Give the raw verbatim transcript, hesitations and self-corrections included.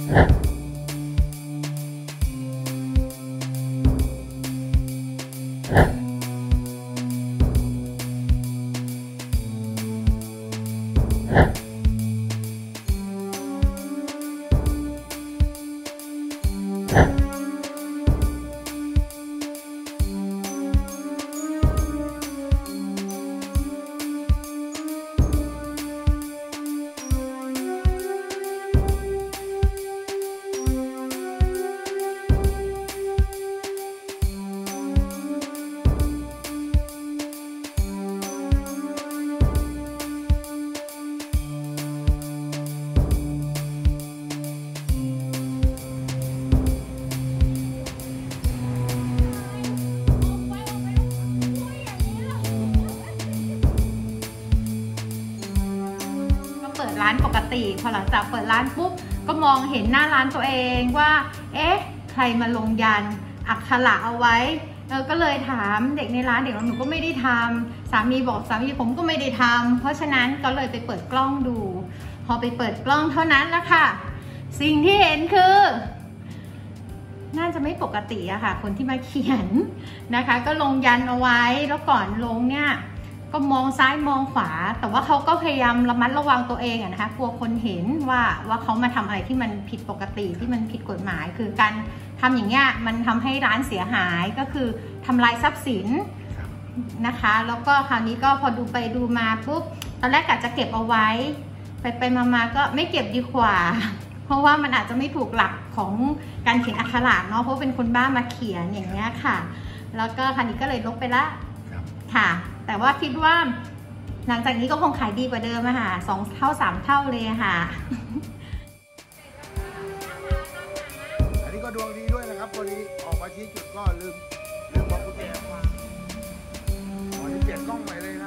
ร้านปกติพอหลังจากเปิดร้านปุ๊บก็มองเห็นหน้าร้านตัวเองว่าเอ๊ะใครมาลงยันอักขระเอาไว้เออก็เลยถามเด็กในร้านเด็กหนูก็ไม่ได้ทำสามีบอกสามีผมก็ไม่ได้ทำเพราะฉะนั้นก็เลยไปเปิดกล้องดูพอไปเปิดกล้องเท่านั้นแหละค่ะสิ่งที่เห็นคือน่าจะไม่ปกติอะค่ะคนที่มาเขียนนะคะก็ลงยันเอาไว้แล้วก่อนลงเนี่ยก็มองซ้ายมองขวาแต่ว่าเขาก็พยายามระมัดระวังตัวเองอะนะคะกลัวคนเห็นว่าว่าเขามาทำอะไรที่มันผิดปกติที่มันผิดกฎหมายคือการทำอย่างเงี้ยมันทำให้ร้านเสียหายก็คือทำลายทรัพย์สินนะคะแล้วก็คราวนี้ก็พอดูไปดูมาปุ๊บตอนแรกกะจะเก็บเอาไว้ไปไปมาๆก็ไม่เก็บดีกว่าเพราะว่ามันอาจจะไม่ถูกหลักของการเขียนอักขระเนาะเพราะเป็นคนบ้ามาเขียนอย่างเงี้ยค่ะแล้วก็คราวนี้ก็เลยลบไปละค่ะแต่ว่าคิดว่าหลังจากนี้ก็คงขายดีกว่าเดิมอะค่ะสองเท่าสามเท่าเลยค่ะอันนี้ก็ดวงดีด้วยนะครับพอดีออกมาชี้จุดก็ลืมลืมบอกกุญแจมาวันนี้เปลี่ยนกล้องใหม่เลย